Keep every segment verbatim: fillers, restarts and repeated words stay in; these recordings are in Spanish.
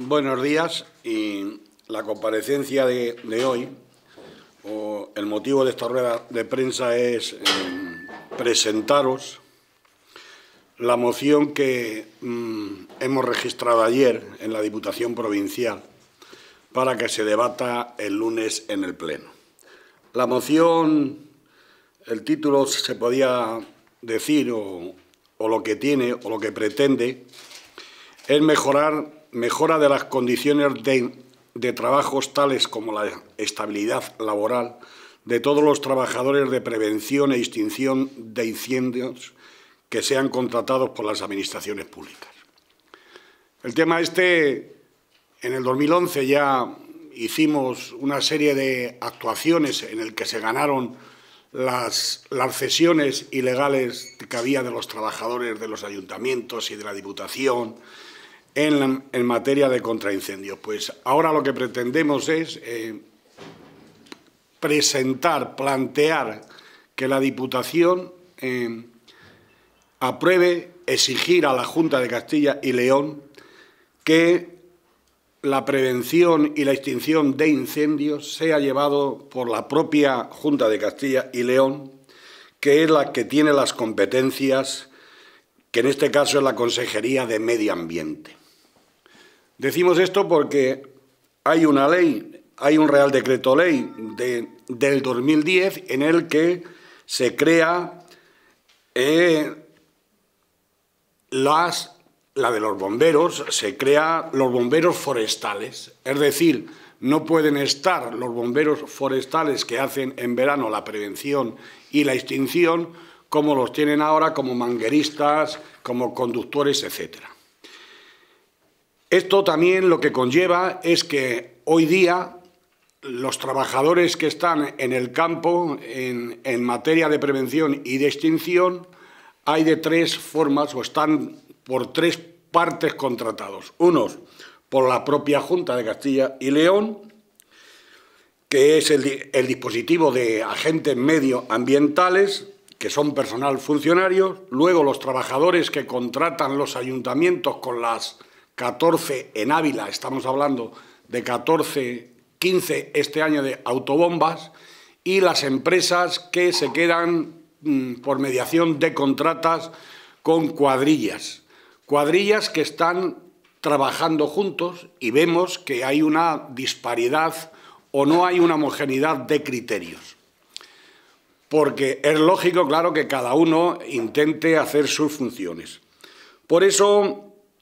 Buenos días. Y la comparecencia de, de hoy, o el motivo de esta rueda de prensa es eh, presentaros la moción que mm, hemos registrado ayer en la Diputación Provincial para que se debata el lunes en el Pleno. La moción, el título se podía decir, o, o lo que tiene, o lo que pretende, es mejorar, mejora de las condiciones de, de trabajos tales como la estabilidad laboral de todos los trabajadores de prevención e extinción de incendios que sean contratados por las administraciones públicas. El tema este, en el dos mil once ya hicimos una serie de actuaciones en el que se ganaron las, las cesiones ilegales que había de los trabajadores de los ayuntamientos y de la Diputación en, la, en materia de contraincendios. Pues ahora lo que pretendemos es eh, presentar, plantear que la Diputación eh, apruebe, exigir a la Junta de Castilla y León que la prevención y la extinción de incendios sea llevado por la propia Junta de Castilla y León, que es la que tiene las competencias, que en este caso es la Consejería de Medio Ambiente. Decimos esto porque hay una ley, hay un Real Decreto Ley de, del dos mil diez en el que se crea eh, las, la de los bomberos, se crea los bomberos forestales, es decir, no pueden estar los bomberos forestales que hacen en verano la prevención y la extinción como los tienen ahora, como mangueristas, como conductores, etcétera. Esto también lo que conlleva es que hoy día los trabajadores que están en el campo en, en materia de prevención y de extinción hay de tres formas o están por tres partes contratados. Unos por la propia Junta de Castilla y León, que es el, el dispositivo de agentes medioambientales, que son personal funcionario. Luego los trabajadores que contratan los ayuntamientos con las catorce en Ávila, estamos hablando de catorce, quince este año de autobombas, y las empresas que se quedan mmm, por mediación de contratas con cuadrillas. Cuadrillas que están trabajando juntos y vemos que hay una disparidad o no hay una homogeneidad de criterios. Porque es lógico, claro, que cada uno intente hacer sus funciones. Por eso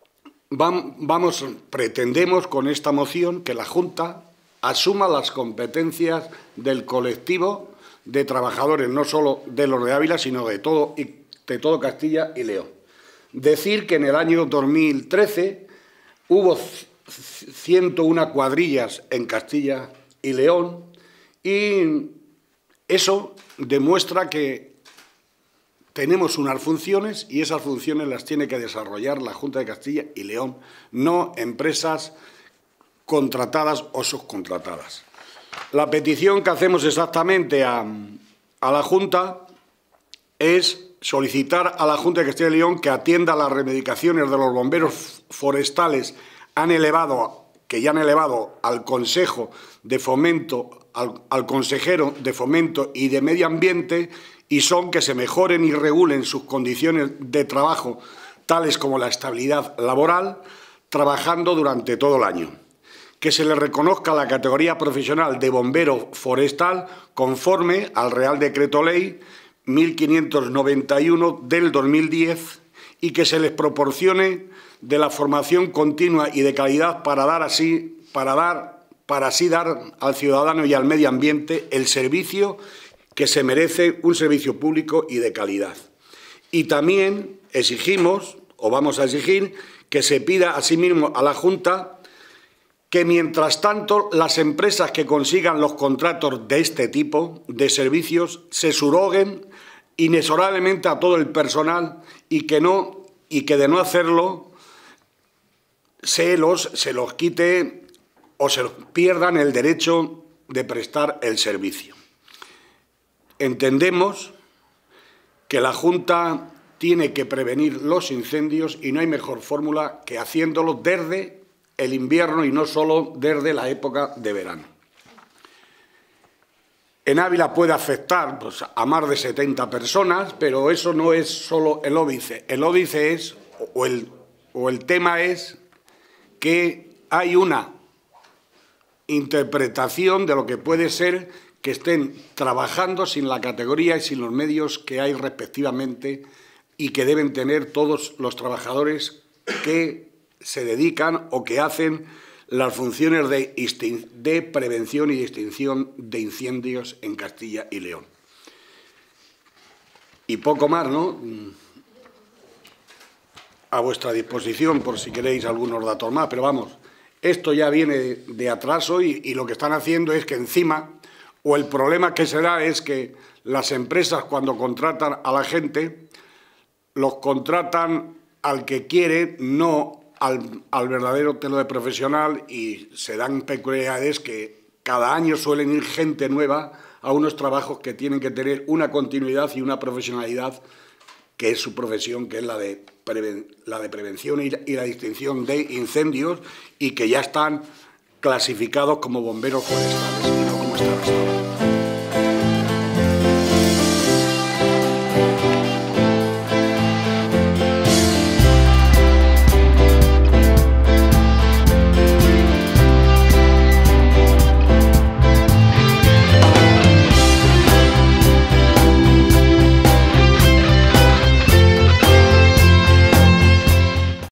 vamos, pretendemos con esta moción que la Junta asuma las competencias del colectivo de trabajadores, no solo de los de Ávila, sino de todo, de todo Castilla y León. Decir que en el año dos mil trece hubo ciento una cuadrillas en Castilla y León y eso demuestra que tenemos unas funciones y esas funciones las tiene que desarrollar la Junta de Castilla y León, no empresas contratadas o subcontratadas. La petición que hacemos exactamente a, a la Junta es solicitar a la Junta de Castilla y León que atienda las reivindicaciones de los bomberos forestales han elevado, que ya han elevado al Consejo de Fomento, al, al consejero de Fomento y de Medio Ambiente, y son que se mejoren y regulen sus condiciones de trabajo, tales como la estabilidad laboral, trabajando durante todo el año. Que se les reconozca la categoría profesional de bombero forestal conforme al Real Decreto Ley mil quinientos noventa y uno del dos mil diez y que se les proporcione de la formación continua y de calidad para dar así, para dar, para así dar al ciudadano y al medio ambiente el servicio que se merece, un servicio público y de calidad. Y también exigimos, o vamos a exigir, que se pida asimismo a la Junta que, mientras tanto, las empresas que consigan los contratos de este tipo de servicios se subroguen inexorablemente a todo el personal y que, no, y que de no hacerlo se los, se los quite o se pierdan el derecho de prestar el servicio. Entendemos que la Junta tiene que prevenir los incendios y no hay mejor fórmula que haciéndolo desde el invierno y no solo desde la época de verano. En Ávila puede afectar pues, a más de setenta personas, pero eso no es solo el óbice. El óbice es, o el, o el tema es, que hay una interpretación de lo que puede ser que estén trabajando sin la categoría y sin los medios que hay respectivamente y que deben tener todos los trabajadores que se dedican o que hacen las funciones de, de prevención y extinción de incendios en Castilla y León. Y poco más, ¿no? A vuestra disposición por si queréis algunos datos más, pero vamos, esto ya viene de atraso y, y lo que están haciendo es que encima, o el problema que se da es que las empresas cuando contratan a la gente, los contratan al que quiere, no al, al verdadero telo de profesional, y se dan peculiaridades que cada año suelen ir gente nueva a unos trabajos que tienen que tener una continuidad y una profesionalidad que es su profesión, que es la de, preven, la de prevención y, y la distinción de incendios, y que ya están clasificados como bomberos forestales y no como está